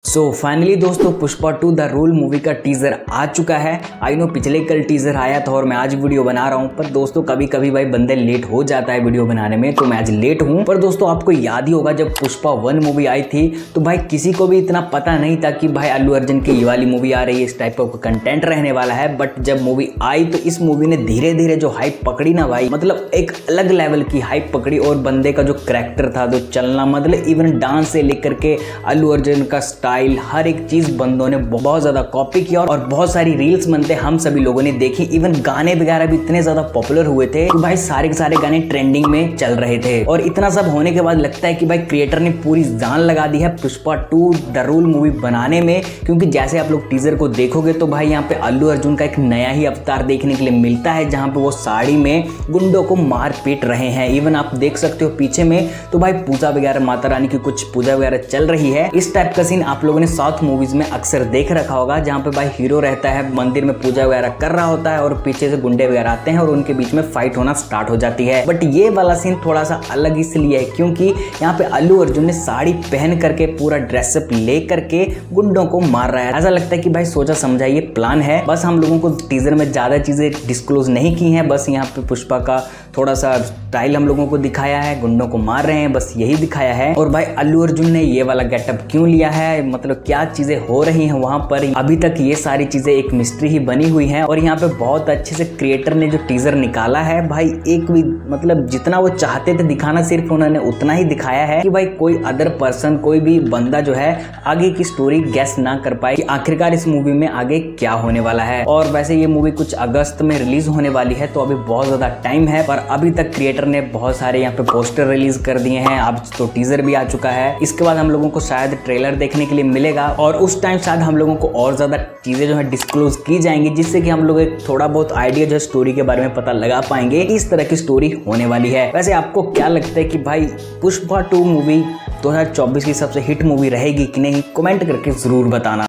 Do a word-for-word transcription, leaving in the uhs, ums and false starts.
सो so, finally दोस्तों Pushpa two the rule movie का teaser आ चुका है। आई नो पिछले कल टीजर आया था और मैं आज वीडियो बना रहा हूं, पर दोस्तों कभी कभी भाई बंदे लेट हो जाता है वीडियो बनाने में, तो मैं आज लेट हूं। पर दोस्तों आपको याद ही होगा जब पुष्पा वन मूवी आई थी तो भाई किसी को भी इतना पता नहीं था कि भाई अल्लू अर्जुन की ये वाली मूवी आ रही है, इस टाइप का कंटेंट रहने वाला है। बट जब मूवी आई तो इस मूवी ने धीरे धीरे जो हाइप पकड़ी ना भाई, मतलब एक अलग लेवल की हाइप पकड़ी। और बंदे का जो कैरेक्टर था, जो चलना, मतलब इवन डांस से लेकर के अल्लू अर्जुन का स्टाइल, हर एक चीज बंदों ने बहुत ज्यादा कॉपी किया और बहुत सारी रील्स बनते हम सभी लोगों ने देखी। इवन गाने वगैरह भी इतने ज्यादा पॉपुलर हुए थे कि भाई सारे के सारे गाने ट्रेंडिंग में चल रहे थे। और इतना सब होने के बाद लगता है कि भाई क्रिएटर ने पूरी जान लगा दी है Pushpa two the rule movie बनाने में, क्योंकि जैसे आप लोग टीजर को देखोगे तो भाई यहाँ पे अल्लू अर्जुन का एक नया ही अवतार देखने के लिए मिलता है, जहाँ पे वो साड़ी में गुंडों को मार पीट रहे हैं। इवन आप देख सकते हो पीछे में तो भाई पूजा वगैरह, माता रानी की कुछ पूजा वगैरह चल रही है। इस टाइप का सीन आप लोगों ने साउथ मूवीज में अक्सर देख रखा होगा, जहाँ पे भाई हीरो रहता है, मंदिर में पूजा वगैरह कर रहा होता है और पीछे से गुंडे वगैरह आते हैं और उनके बीच में फाइट होना स्टार्ट हो जाती है। बट ये वाला सीन थोड़ा सा अलग इसलिए है क्योंकि यहाँ पे अल्लू अर्जुन ने साड़ी पहन करके पूरा ड्रेसअप ले करके गुंडों को मार रहा है। ऐसा लगता है कि भाई सोचा समझा ये प्लान है। बस हम लोगों को टीजर में ज्यादा चीजें डिस्क्लोज नहीं की हैं, बस यहाँ पे पुष्पा का थोड़ा सा स्टाइल हम लोगों को दिखाया है, गुंडों को मार रहे हैं, बस यही दिखाया है। और भाई अल्लू अर्जुन ने ये वाला गेटअप क्यों लिया है, मतलब क्या चीजें हो रही हैं वहां पर, अभी तक ये सारी चीजें एक मिस्ट्री ही बनी हुई है। और यहाँ पे बहुत अच्छे से क्रिएटर ने जो टीजर निकाला है भाई, एक भी मतलब जितना वो चाहते थे दिखाना सिर्फ उन्होंने उतना ही दिखाया है कि भाई कोई अदर पर्सन, कोई भी बंदा जो है आगे की स्टोरी गेस ना कर पाए कि आखिरकार इस मूवी में आगे क्या होने वाला है। और वैसे ये मूवी कुछ अगस्त में रिलीज होने वाली है, तो अभी बहुत ज्यादा टाइम है। पर अभी तक क्रिएटर ने बहुत सारे यहाँ पे पोस्टर रिलीज कर दिए हैं, अब तो टीजर भी आ चुका है। इसके बाद हम लोगों को शायद ट्रेलर देखने के लिए मिलेगा और उस टाइम शायद हम लोगों को और ज्यादा चीजें जो है डिस्क्लोज की जाएंगी, जिससे कि हम लोग एक थोड़ा बहुत आइडिया जो है स्टोरी के बारे में पता लगा पाएंगे इस तरह की स्टोरी होने वाली है। वैसे आपको क्या लगता है कि भाई पुष्पा टू मूवी दो हज़ार चौबीस की सबसे हिट मूवी रहेगी कि नहीं, कमेंट करके जरूर बताना।